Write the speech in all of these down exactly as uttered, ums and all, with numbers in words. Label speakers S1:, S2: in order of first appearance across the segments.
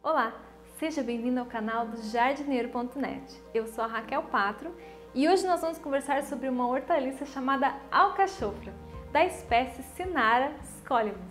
S1: Olá, seja bem-vindo ao canal do jardineiro ponto net. Eu sou a Raquel Patro e hoje nós vamos conversar sobre uma hortaliça chamada alcachofra, da espécie Cynara scolymus.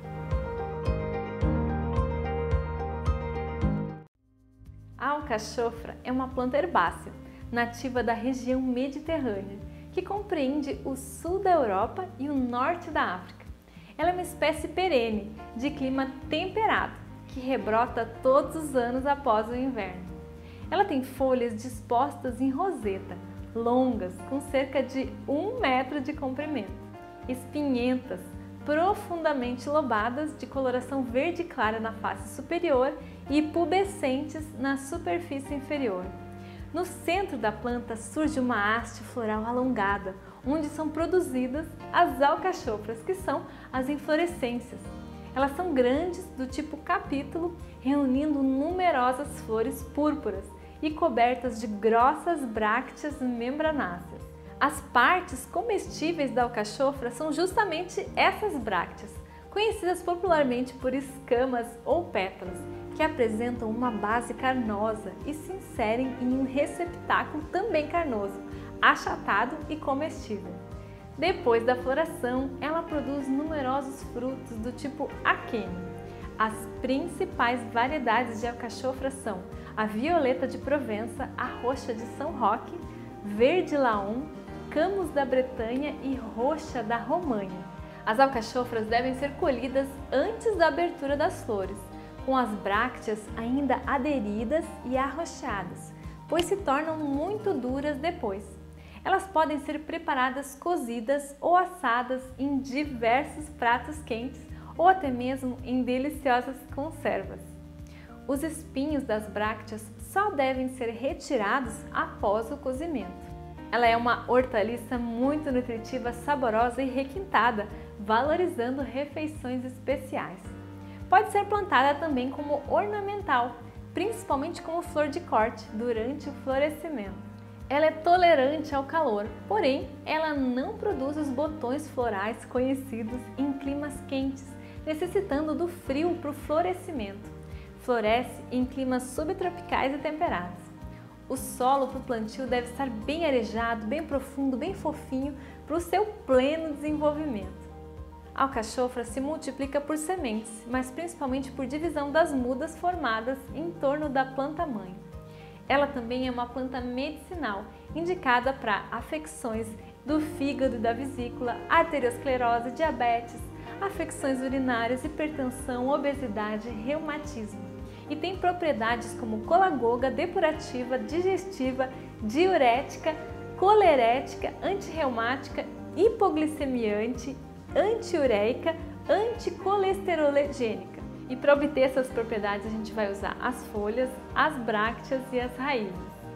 S1: A alcachofra é uma planta herbácea, nativa da região mediterrânea, que compreende o sul da Europa e o norte da África. Ela é uma espécie perene, de clima temperado, que rebrota todos os anos após o inverno. Ela tem folhas dispostas em roseta, longas, com cerca de um metro de comprimento, espinhentas, profundamente lobadas, de coloração verde clara na face superior e pubescentes na superfície inferior. No centro da planta surge uma haste floral alongada, onde são produzidas as alcachofras, que são as inflorescências. Elas são grandes, do tipo capítulo, reunindo numerosas flores púrpuras e cobertas de grossas brácteas membranáceas. As partes comestíveis da alcachofra são justamente essas brácteas, conhecidas popularmente por escamas ou pétalas, que apresentam uma base carnosa e se inserem em um receptáculo também carnoso, achatado e comestível. Depois da floração, ela produz numerosos frutos do tipo aquênio. As principais variedades de alcachofra são a violeta de Provença, a roxa de São Roque, verde laon, camus da Bretanha e roxa da Romanha. As alcachofras devem ser colhidas antes da abertura das flores, com as brácteas ainda aderidas e arroxeadas, pois se tornam muito duras depois. Elas podem ser preparadas cozidas ou assadas em diversos pratos quentes ou até mesmo em deliciosas conservas. Os espinhos das brácteas só devem ser retirados após o cozimento. Ela é uma hortaliça muito nutritiva, saborosa e requintada, valorizando refeições especiais. Pode ser plantada também como ornamental, principalmente como flor de corte durante o florescimento. Ela é tolerante ao calor, porém, ela não produz os botões florais conhecidos em climas quentes, necessitando do frio para o florescimento. Floresce em climas subtropicais e temperados. O solo para o plantio deve estar bem arejado, bem profundo, bem fofinho para o seu pleno desenvolvimento. A alcachofra se multiplica por sementes, mas principalmente por divisão das mudas formadas em torno da planta-mãe. Ela também é uma planta medicinal, indicada para afecções do fígado e da vesícula, arteriosclerose, diabetes, afecções urinárias, hipertensão, obesidade, reumatismo. E tem propriedades como colagoga, depurativa, digestiva, diurética, colerética, antirreumática, hipoglicemiante, antiureica, anticolesterologênica. E para obter essas propriedades a gente vai usar as folhas, as brácteas e as raízes.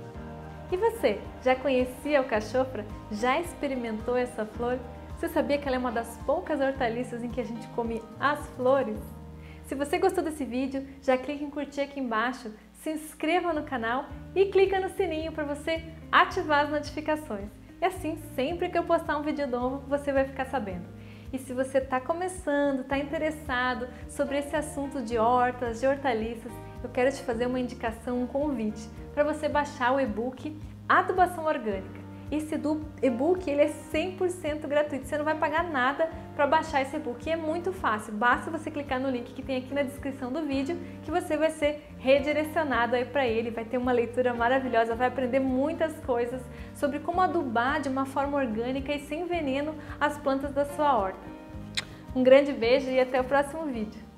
S1: E você, já conhecia a alcachofra? Já experimentou essa flor? Você sabia que ela é uma das poucas hortaliças em que a gente come as flores? Se você gostou desse vídeo, já clique em curtir aqui embaixo, se inscreva no canal e clica no sininho para você ativar as notificações. E assim, sempre que eu postar um vídeo novo, você vai ficar sabendo. E se você está começando, está interessado sobre esse assunto de hortas, de hortaliças, eu quero te fazer uma indicação, um convite para você baixar o e-book Adubação Orgânica. Esse e-book ele é cem por cento gratuito, você não vai pagar nada para baixar esse e-book. E é muito fácil, basta você clicar no link que tem aqui na descrição do vídeo que você vai ser redirecionado aí para ele, vai ter uma leitura maravilhosa, vai aprender muitas coisas sobre como adubar de uma forma orgânica e sem veneno as plantas da sua horta. Um grande beijo e até o próximo vídeo!